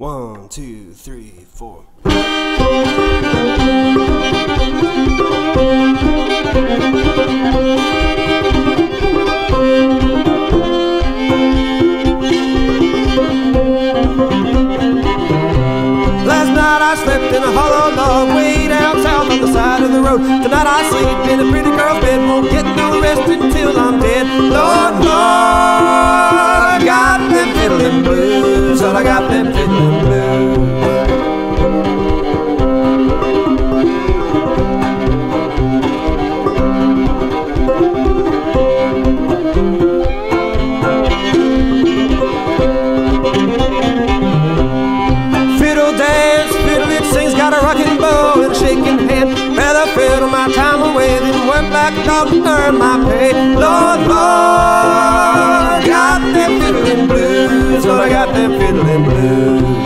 1, 2, 3, 4. Last night I slept in a hollow log way down south on the side of the road. Tonight I sleep in a pretty girl's bed, won't get no rest until I'm dead. Lord, Lord, got them fiddling blues. Lord, I got them fiddling blues. Got a rocking bow and a shaking hand. Rather fiddle my time away than work like a dog to earn my pay. Lord, Lord, got them fiddling blues. Lord, I got them fiddling blues.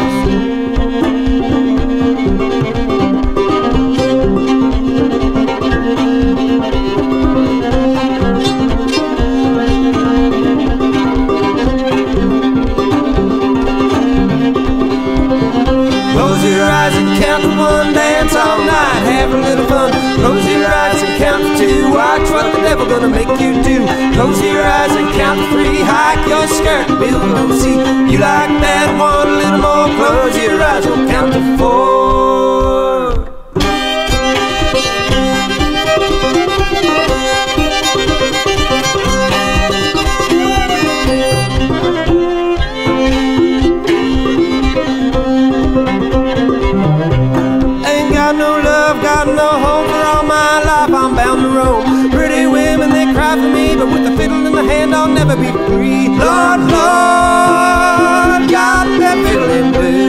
Close your eyes and count to one, dance all night, have a little fun. Close your eyes and count to two, watch what the devil gonna make you do. Close your eyes and count to three, hike your skirt, we'll go see. You like that one, a little more, close your eyes, we'll count to four. Got no home for all my life, I'm bound to roam. Pretty women, they cry for me, but with the fiddle in the hand, I'll never be free. Lord, Lord, got that fiddling blues.